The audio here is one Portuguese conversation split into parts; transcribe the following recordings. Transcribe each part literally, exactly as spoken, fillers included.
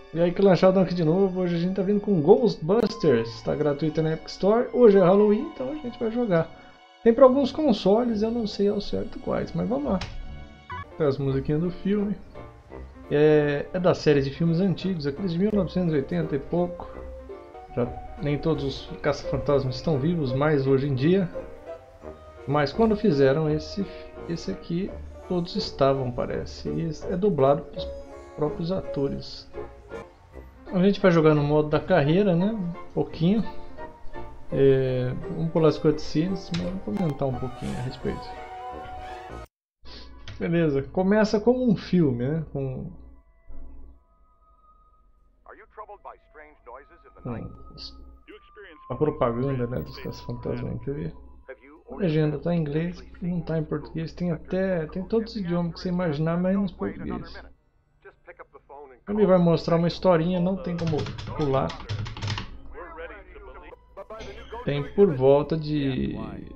E aí, que lanchado aqui de novo. Hoje a gente tá vindo com Ghostbusters. Está gratuito na Epic Store. Hoje é Halloween, então a gente vai jogar. Tem para alguns consoles, eu não sei ao certo quais, mas vamos lá. Tem as musiquinhas do filme. É, é da série de filmes antigos, aqueles de mil novecentos e oitenta e pouco. Já nem todos os caça-fantasmas estão vivos mais hoje em dia. Mas quando fizeram esse, esse aqui, todos estavam, parece. E é dublado pelos próprios atores. A gente vai jogar no modo da carreira, né? Um pouquinho. É, vamos pular as cutscenes, mas vamos comentar um pouquinho a respeito. Beleza, começa como um filme, né? Com, com a propaganda, né, dos caça-fantasmas na T V. A legenda está em inglês, não está em português. Tem até tem todos os idiomas que você imaginar, menos português. Ele vai mostrar uma historinha, não tem como pular. Tem por volta de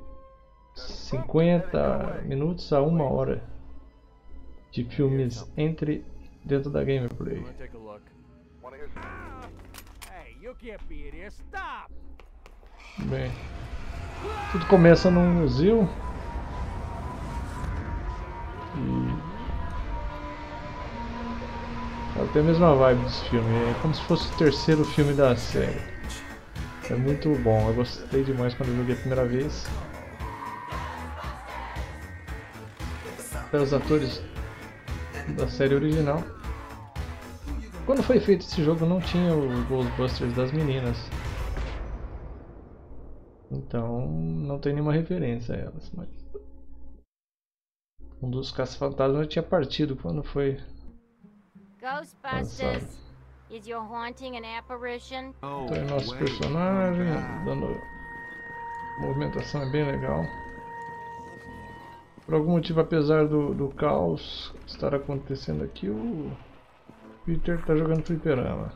cinquenta minutos a uma hora de filmes entre dentro da gameplay. Bem, tudo começa num museu e tem a mesma vibe desse filme, é como se fosse o terceiro filme da série. É muito bom, eu gostei demais quando eu joguei a primeira vez. Até os atores da série original. Quando foi feito esse jogo não tinha o Ghostbusters das meninas. Então não tem nenhuma referência a elas. Mas um dos caça-fantasmas tinha partido quando foi Ghostbusters, is your haunting an apparition? Então é nosso personagem, dando movimentação é bem legal. Por algum motivo, apesar do, do caos estar acontecendo aqui, o Peter está jogando fliperama.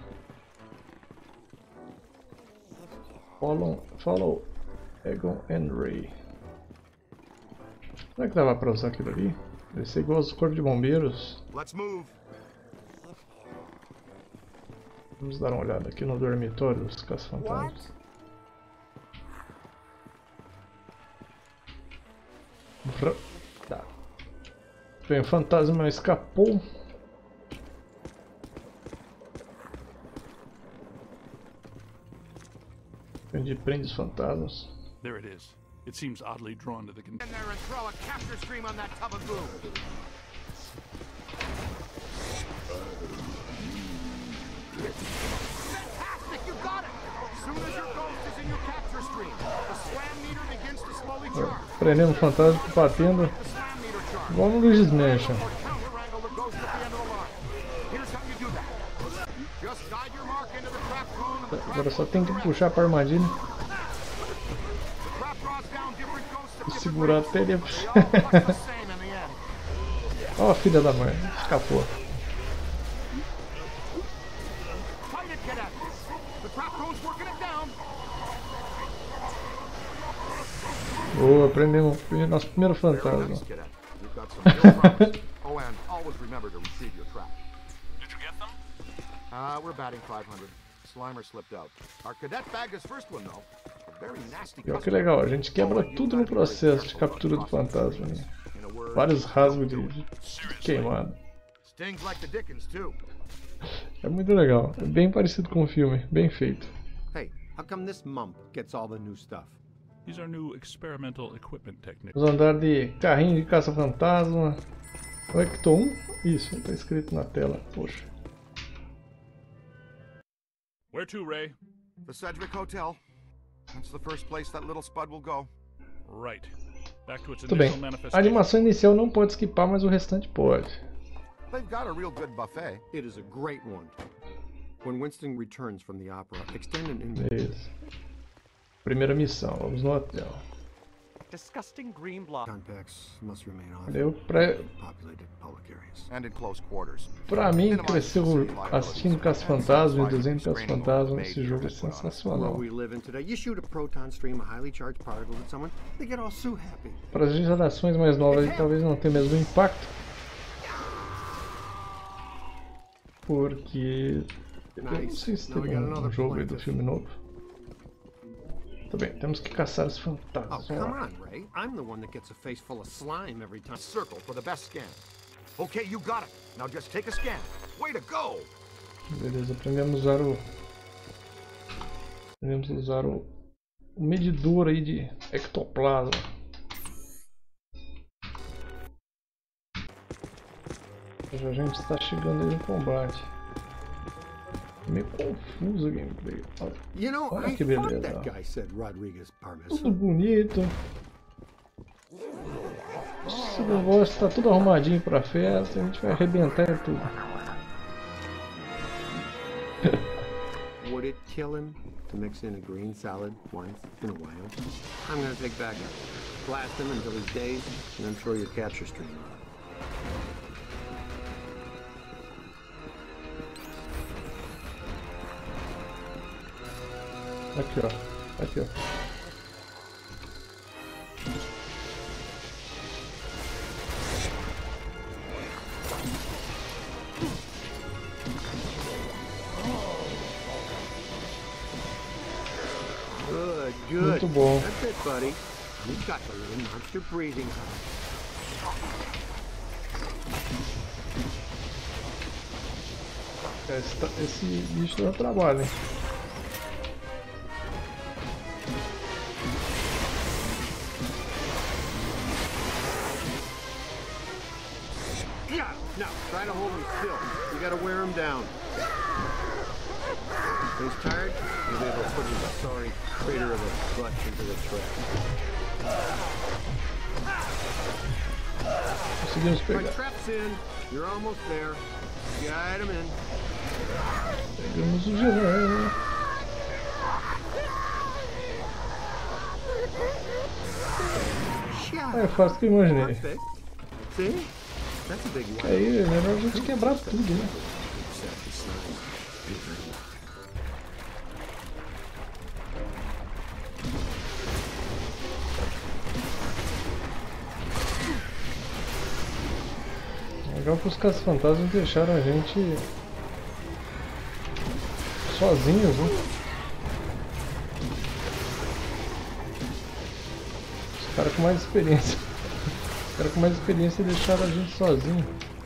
Follow, follow Egon and Ray. Será que dava para usar aquilo ali? Deve ser igual aos corpos de bombeiros. Let's move. Vamos dar uma olhada aqui no dormitório dos caça-fantasmas. Tá. Bem, o fantasma escapou. A gente prende os fantasmas. There it is. It seems oddly drawn to the In there and throw a capture stream on that tub of goo. Fantastic, you got it. As soon as your ghost is in your capture stream, the slam meter begins to slowly charge. Prendendo o fantasma, batendo. The slam meter charge. Igual no Luigi's Mansion. Or counter wrangle the ghost at the end of the line. Here's how you do that. Just guide your mark into the trap cone and the trap Agora só tem que puxar para a armadilha trap draws down different ghosts at e different segurar rates. até ele. They all collect the same in the end. Ó, a filha da mãe, escapou. Fight it, cadet. The trap cone's working it down. Boa, prendemos o nosso primeiro fantasma. Nice, cadet. You've got some real promise. Oh, and always remember to retrieve your trap. Did you get them? Uh, we're batting five hundred. Slimer slipped out. Our cadet bagged his first one, though. A very nasty E olha que customer. legal, a gente quebra tudo no processo de captura do fantasma. Né? In a word, Vários rasgos de, de queimado. stings like the Dickens, too. É muito legal, é bem parecido com o filme, bem feito. Hey, how come this mump gets all the new stuff? These are new experimental equipment techniques. Vamos andar de carrinho de caça-fantasma. O Ecto um? Isso, está escrito na tela, poxa. Where to, Ray? The Sedgwick Hotel. That's the first place that little spud will go. Right. Back to its Tudo bem, initial a manifestation. animação inicial não pode skipar, mas o restante pode. They've got a real good buffet. It is a great one. When Winston returns from the opera, extend an invitation. Isso. Primeira missão, vamos no hotel. Disgusting green blob. Contacts must remain off Eu, pra, populated public areas. And in close quarters. pra mim, cresceu assistindo Caça-Fantasma e desenho Caça-Fantasma, esse jogo é Where sensacional. we live in today, you shoot a proton stream, a highly charged particle at someone, they get all so happy. Para as gerações mais novas talvez não tenha o mesmo impacto, porque Eu não sei se teve um, um jogo aí do filme novo. Tá bem, temos que caçar os Oh, fantasmas. come on, Ray. I'm the one that gets a face full of slime every time. Circle for the best scan. Okay, you got it. Now just take a scan. Way to go! Beleza, aprendemos a usar o. Aprendemos a usar o, o medidor aí de ectoplasma. Já a gente está chegando aí no combate. Meio confuso o gameplay. You know, Olha I que thought beleza. that guy said Rodriguez Parmesan. Tudo bonito. Esse negócio tá tudo arrumadinho pra festa, a gente vai arrebentar em tudo. Would it kill him to mix in a green salad once in a while? I'm gonna take backup. Blast him until he's dazed, and then throw your capture stream on. Aqui ó, aqui ó. Good, good. Muito bom. That's it, buddy. You got the little monster breathing. Esse, esse bicho dá trabalho, hein? Yeah. Now, try to hold him still. You gotta wear him down. When he's tired, you'll be able to put his sorry crater of a butt into the trap. Conseguimos My pegar. trap's in. You're almost there. Guide him in. Pegamos o giraia. Shut É fácil que eu imaginei. Perfect. See? That's a big one. Aí é melhor a gente quebrar tudo, né? Legal que os caça-fantasmas deixaram a gente sozinhos, né? Os caras com mais experiência. Os caras com mais experiência deixaram a gente sozinho.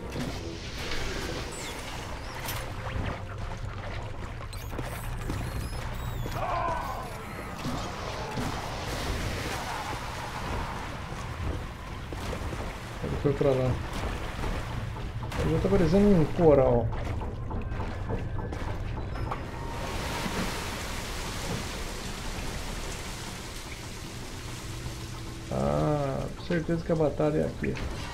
Ele foi pra lá. Já tá parecendo um coral. Ah, com certeza que a batalha é aqui.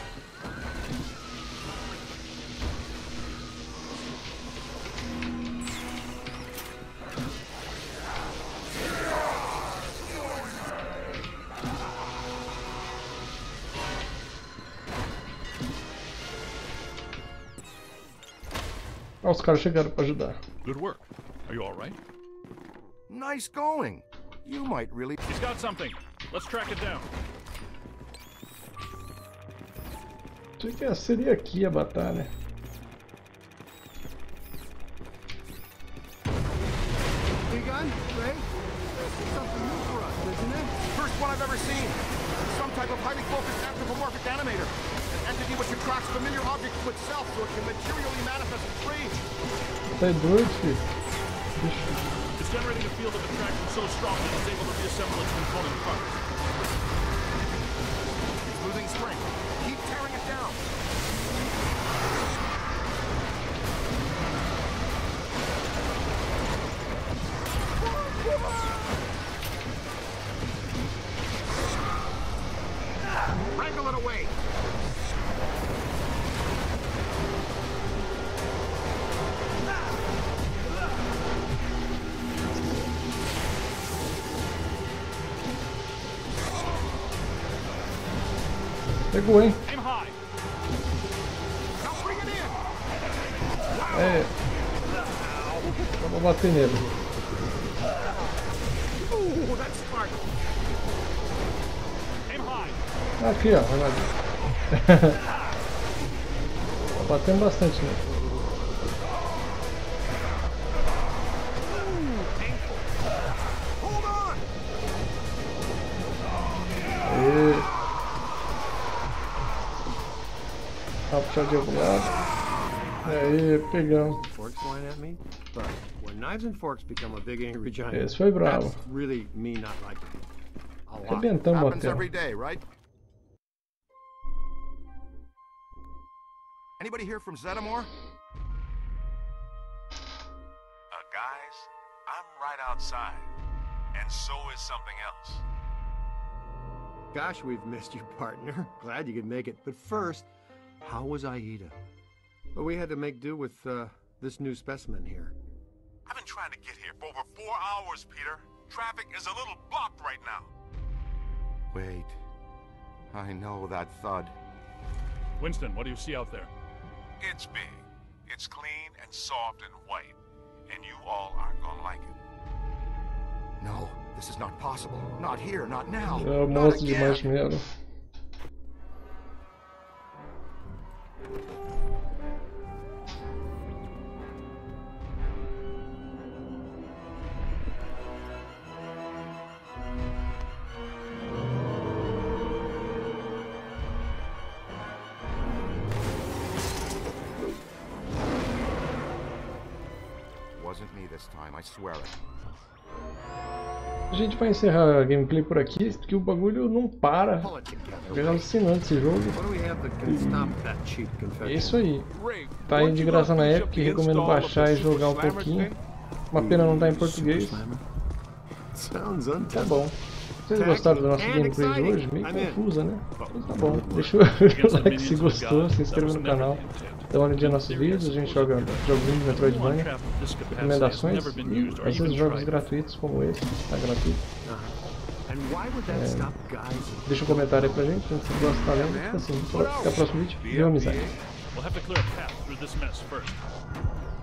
Ah, os caras chegaram pra ajudar. Good work. Are you all right? Nice going. You might really... He's got something. Let's track it down. Achei que seria aqui a batalha. Begun, Ray? This is something new for us, isn't it? First one I've ever seen. Some type of highly focused anthropomorphic animator. An entity which attracts familiar objects to itself so it can materially manifest free. Tá doido, filho. Bicho. It's generating a field of attraction so strong that it's able to reassemble its component parts. It's losing strength. Keep tearing it down. Wrangle it away. Pegou, hein? Aim high. Now bring it in. É. Vamos bater nele. Ooh, that's smart. Aim high. Aqui, ó. Armadilha. Tá batendo bastante nele. puxar de algum lado. Aí, pegamos. Forks flying at me, but when knives and forks become a big angry giant, Esse foi bravo. that's really me not liking it. A lot. Arrebentamos o Happens hotel. every day, right? Anybody here from Zetamore? Uh, guys, I'm right outside, and so is something else. Gosh, we've missed you, partner. Glad you could make it. But first, how was Aida? Well, we had to make do with uh, this new specimen here. I've been trying to get here for over four hours, Peter. Traffic is a little blocked right now. Wait. I know that thud. Winston, what do you see out there? It's big. It's clean and soft and white. And you all aren't gonna like it. No, this is not possible. Not here, not now. É o Not monstro de again. marshmallow. Wasn't me this time, I swear it. A gente vai encerrar a gameplay por aqui, porque o bagulho não para. Pull it together. É alucinante esse jogo. What do we have that can stop that cheap É confetti? isso aí. Tá aí de graça na Epic, recomendo baixar e jogar um pouquinho. Uma pena não estar em português. Sounds Tá untenable. bom. Vocês gostaram da nossa gameplay de hoje? Meio confusa, né? Mas tá bom. Deixa o like se gostou, se inscreva no canal. Dá uma olhadinha nos nossos vídeos, a gente joga joguinhos de Metroidvania, recomendações e às vezes jogos gratuitos como esse, tá gratuito. And why would that stop guys? Deixa um comentário aí pra gente, se você gosta, tá lendo, assim, até o próximo vídeo, viu amizade. We'll have to clear a path through this mess first.